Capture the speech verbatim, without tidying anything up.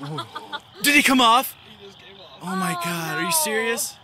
Did he come off? He just came off. Oh my Oh, God, are you no. serious?